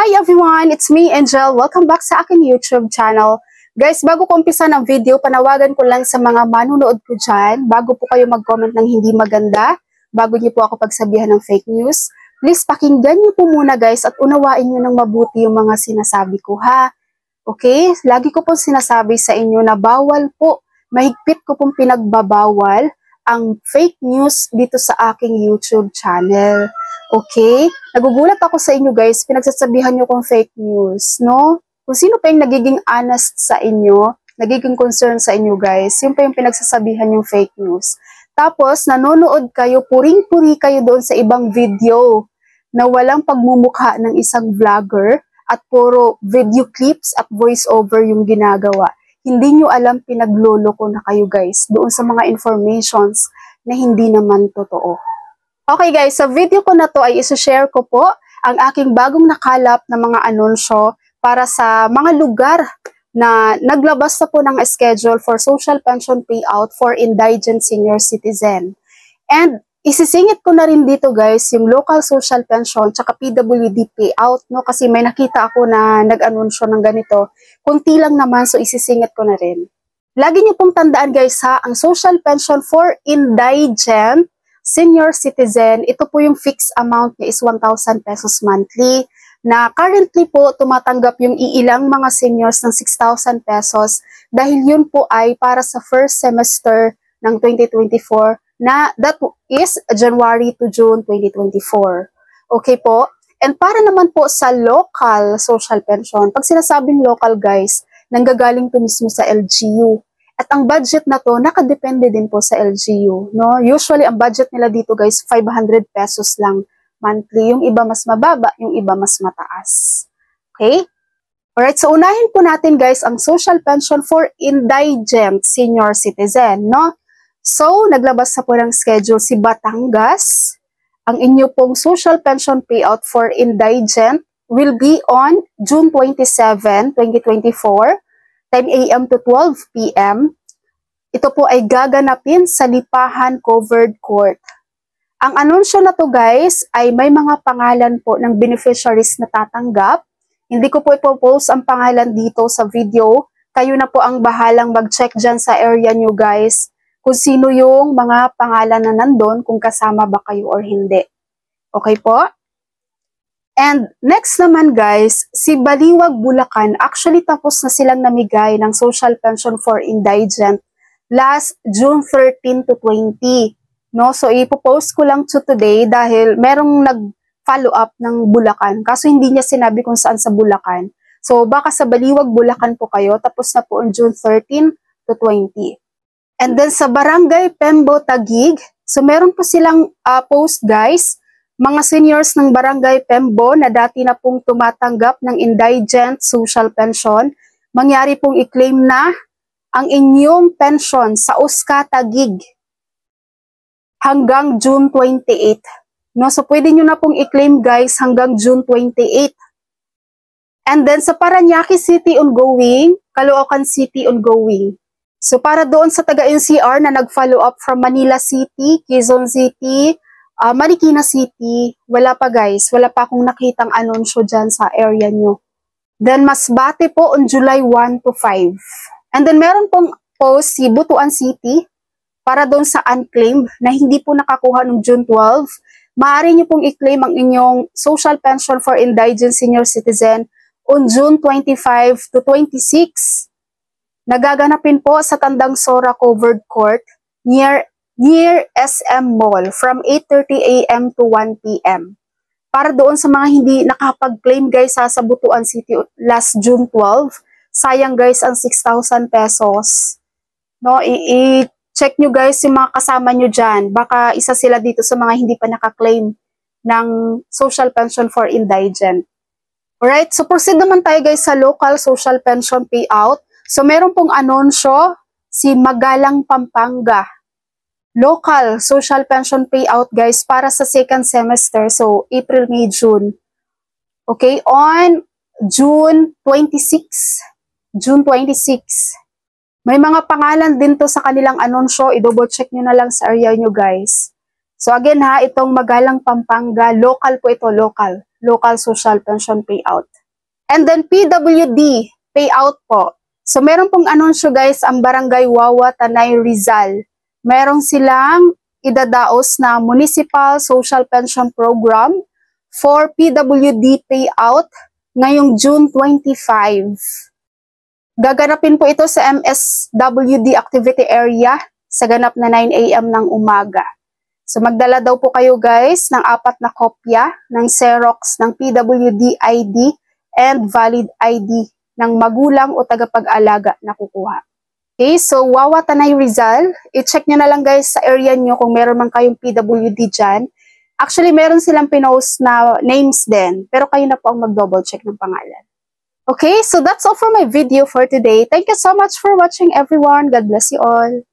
Hi everyone! It's me, Angel. Welcome back sa aking YouTube channel. Guys, bago ko umpisa ng video, panawagan ko lang sa mga manunood ko dyan. Bago po kayo mag-comment ng hindi maganda, bago niyo po ako pagsabihan ng fake news, please pakinggan niyo po muna guys at unawain niyo ng mabuti yung mga sinasabi ko ha. Okay? Lagi ko pong sinasabi sa inyo na bawal po, mahigpit ko pong pinagbabawal ang fake news dito sa aking YouTube channel. Okay? Nagugulat ako sa inyo guys, pinagsasabihan nyo kong fake news, no? Kung sino pa yung nagiging honest sa inyo, nagiging concern sa inyo guys, yun pa yung pinagsasabihan yung fake news. Tapos, nanonood kayo, puring-puri kayo doon sa ibang video na walang pagmumukha ng isang vlogger at puro video clips at voice over yung ginagawa. Hindi nyo alam pinaglolo ko na kayo guys doon sa mga informations na hindi naman totoo. Okay guys, sa video ko na to ay isi-share ko po ang aking bagong nakalap na mga anunsyo para sa mga lugar na naglabas na po ng schedule for social pension payout for indigent senior citizen. And isisingit ko na rin dito guys yung local social pension tsaka PWD payout, no? Kasi may nakita ako na nag-anunsyo ng ganito. Kunti lang naman, so isisingit ko na rin. Lagi niyo pong tandaan guys ha, ang social pension for indigent senior citizen, ito po yung fixed amount niya is 1,000 pesos monthly, na currently po tumatanggap yung iilang mga seniors ng 6,000 pesos dahil yun po ay para sa first semester ng 2024 na that is January to June 2024. Okay po? And para naman po sa local social pension, pag sinasabing local guys, nanggagaling to mismo sa LGU. At ang budget na to, nakadepende din po sa LGU, no? Usually, ang budget nila dito guys, 500 pesos lang monthly. Yung iba mas mababa, yung iba mas mataas. Okay? Alright, so unahin po natin guys ang social pension for indigent senior citizen, no? So, naglabas na po ng schedule si Batangas. Ang inyo pong social pension payout for indigent will be on June 27, 2024. 10 a.m. to 12 p.m. Ito po ay gaganapin sa Lipahan Covered Court. Ang anunsyo na to guys ay may mga pangalan po ng beneficiaries na tatanggap. Hindi ko po ipopost ang pangalan dito sa video. Kayo na po ang bahalang mag-check dyan sa area nyo guys kung sino yung mga pangalan na nandun, kung kasama ba kayo or hindi. Okay po? And next naman guys, si Baliwag, Bulacan, actually tapos na silang namigay ng social pension for indigent last June 13 to 20. No? So ipopost ko lang to today dahil merong nag-follow up ng Bulacan. Kaso hindi niya sinabi kung saan sa Bulacan. So baka sa Baliwag, Bulacan po kayo, tapos na po on June 13 to 20. And then sa Barangay Pembo, Taguig, so meron po silang post guys, mga seniors ng Barangay Pembo na dati na pong tumatanggap ng indigent social pension, mangyari pong i-claim na ang inyong pension sa USCA Taguig hanggang June 28. No? So pwede nyo na pong i-claim guys hanggang June 28. And then sa Parañaque City ongoing, Caloocan City ongoing. So para doon sa taga-NCR na nag-follow up from Manila City, Quezon City, Marikina City, wala pa guys. Wala pa akong nakitang anunsyo dyan sa area nyo. Then Masbate po on July 1 to 5. And then meron pong post si Butuan City para doon sa unclaimed na hindi po nakakuha noong June 12. Maaari nyo pong i-claim ang inyong social pension for indigent senior citizen on June 25 to 26. Nagaganapin po sa Tandang Sora Covered Court near SM Mall from 8:30 a.m. to 1 p.m. Para doon sa mga hindi nakapag-claim guys sa Butuan City last June 12, sayang guys ang 6,000 pesos. No, i-check nyo guys yung mga kasama nyo dyan. Baka isa sila dito sa mga hindi pa naka-claim ng social pension for indigent. Alright, so proceed naman tayo guys sa local social pension payout. So meron pong anunsyo si Magalang, Pampanga. Local social pension payout guys para sa second semester, so April, May, June. Okay, on June 26. June 26. May mga pangalan din to sa kanilang anunsyo, i-double check nyo na lang sa area nyo guys. So again ha, itong Magalang Pampanga, local po ito, local social pension payout. And then PWD payout po. So meron pong anunsyo guys ang Barangay Wawa, Tanay, Rizal. Meron silang idadaos na Municipal Social Pension Program for PWD payout ngayong June 25. Gaganapin po ito sa MSWD activity area sa ganap na 9 AM ng umaga. So magdala daw po kayo guys ng 4 na kopya ng Xerox ng PWD ID and valid ID ng magulang o tagapag-alaga na kukuha. Okay, so Wawa, Tanay, Rizal, i-check nyo na lang guys sa area nyo kung meron man kayong PWD dyan. Actually, meron silang pinost na names din, pero kayo na po ang mag-double check ng pangalan. Okay, so that's all for my video for today. Thank you so much for watching everyone. God bless you all.